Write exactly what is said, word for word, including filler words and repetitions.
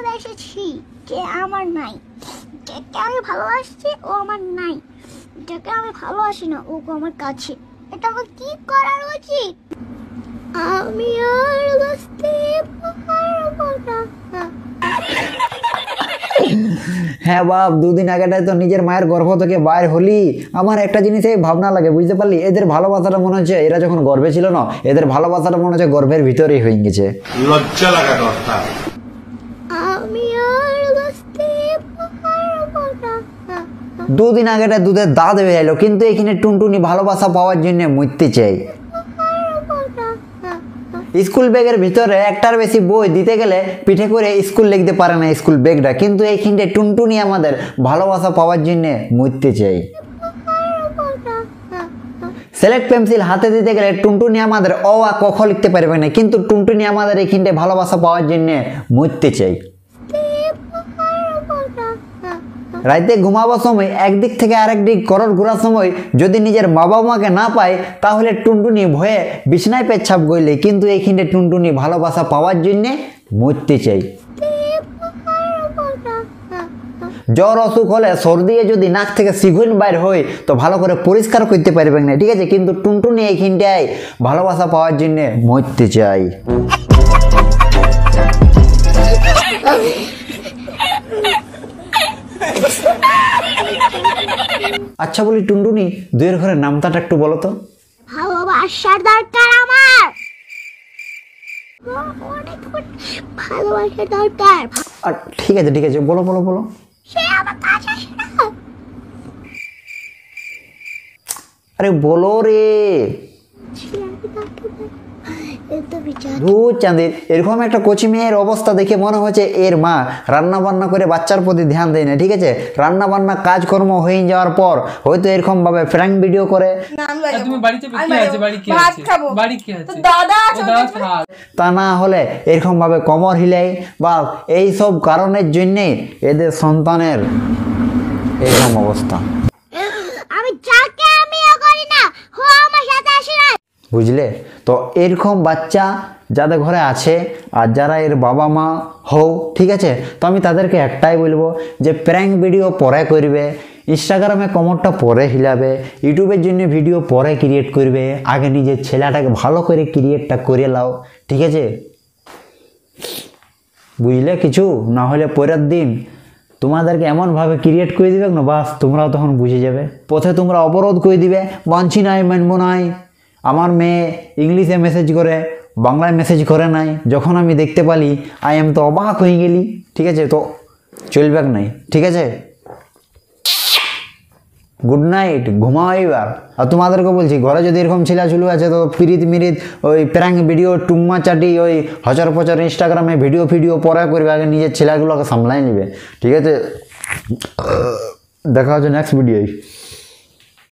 এসেছি যে আমার নাই, যাকে আমি ভালোবাসছি ও আমার নাই, যাকে আমি ভালোবাসি না ও আমার কাছে। এটা আমার কি করার উচিত? আমি আর বাঁচতে পারবো না। হ্যাঁ বাপ, দুদিন আগেটাই তো নিজের মায়ের গর্ভ থেকে বাইর হলি। আমার একটা জিনিসে ভাবনা লাগে, বুঝতে পারলি? এদের ভালোবাসাটা মনে হচ্ছে এরা যখন গর্ভে ছিল না, এদের ভালোবাসাটা মনে হচ্ছে গর্ভের ভিতরেই হয়ে গেছে। লজ্জা লাগা কথা। আমি আর বাঁচতে পারবো না। দুদিন আগেটা দুধের দাঁত হয়ে যাইলো, কিন্তু এখানে টুনটুনি ভালোবাসা পাওয়ার জন্য মরতে চাই। স্কুল ব্যাগের ভিতরে একটার বেশি বই দিতে গেলে পিঠে করে স্কুল লিখতে পারে না স্কুল ব্যাগটা, কিন্তু এইখানটা টুনটুনি আমাদের ভালোবাসা পাওয়ার জন্য মরতে চাই। সিলেক্ট পেন্সিল হাতে দিতে গেলে টুনটুনি আমাদের অ আ ক খ লিখতে পারবে না, কিন্তু টুনটুনি আমাদের এইখানটা ভালোবাসা পাওয়ার জন্য মরতে চাই। রাইতে ঘুমাবার সময় একদিক থেকে আরেক দিক করর ঘোরার সময় যদি নিজের মা বাবা মাকে না পায়, তাহলে টুনটুনি ভয়ে বিছনায় পেচ্ছাপ গইলে, কিন্তু এইখানে টুনটুনি ভালোবাসা পাওয়ার জন্য মরতে চাই। জ্বর অসুখ হলে সর্দিয়ে যদি নাক থেকে সিগুন বাইর হয় তো ভালো করে পরিষ্কার করতে পারবেন না, ঠিক আছে, কিন্তু টুনটুনি এইখানটায় ভালোবাসা পাওয়ার জন্য মরতে চাই। আচ্ছা বলি টুনটুনি, দুয়ের ঘরের নামটাটা একটু বলো তো। ভালোবাসার দরকার আমার, অনেক ভালোবাসার দরকার। আর ঠিক আছে ঠিক আছে, বলো বলো বলো। সে আমার কাছে আসে না। আরে বলো রে। ধুর চাঁদের, এরকম একটা কচি মেয়ের অবস্থা দেখে মনে হচ্ছে এর মা রান্না বান্না করে বাচ্চার প্রতি ধ্যান দেয় না, ঠিক আছে। রান্না বান্না কাজকর্ম হয়ে যাওয়ার পর হয়তো এরকম ভাবে ফ্র্যাঙ্ক ভিডিও করে। তা না হলে এরকম ভাবে কোমর হিলাই, বা এই সব কারণের জন্যে এদের সন্তানের এরকম অবস্থা। আমি যাকে আমি করি না ও আমার সাথে আসে না, বুঝলে তো? এরকম বাচ্চা যাদের ঘরে আছে আর যারা এর বাবা মা হও, ঠিক আছে, তো আমি তাদেরকে একটাই বলবো যে প্র্যাঙ্ক ভিডিও পরে করবে, ইনস্টাগ্রামে কমেন্টটা পরে হিলাবে, ইউটিউবের জন্য ভিডিও পরে ক্রিয়েট করবে, আগে নিজের ছেলেটাকে ভালো করে ক্রিয়েটটা করে লাও, ঠিক আছে, বুঝলে? কিছু না হলে পরের দিন তোমাদেরকে এমনভাবে ক্রিয়েট করে দিবে না, বাস তোমরাও তখন বুঝে যাবে। পথে তোমরা অবরোধ করে দিবে, বাঞ্ছি নাই মানবো নাই, আমার মেয়ে ইংলিশে মেসেজ করে বাংলায় মেসেজ করে নাই। যখন আমি দেখতে পালি আই এম তো অবাক হয়ে গেলি, ঠিক আছে, তো চলবে নাই, ঠিক আছে। গুড নাইট, ঘুমাও এবার। আর তোমাদেরকে বলছি, ঘরে যদি এরকম ছেলেছুলু আছে তো পিরিত মিরিত ওই প্র্যাঙ্ক ভিডিও টুম্মা চাটি ওই হচার পচার ইনস্টাগ্রামে ভিডিও ফিডিও পরে করবে, আগে নিজের ছেলেগুলোকে সামলাই নেবে, ঠিক আছে। দেখা হচ্ছে নেক্সট ভিডিও।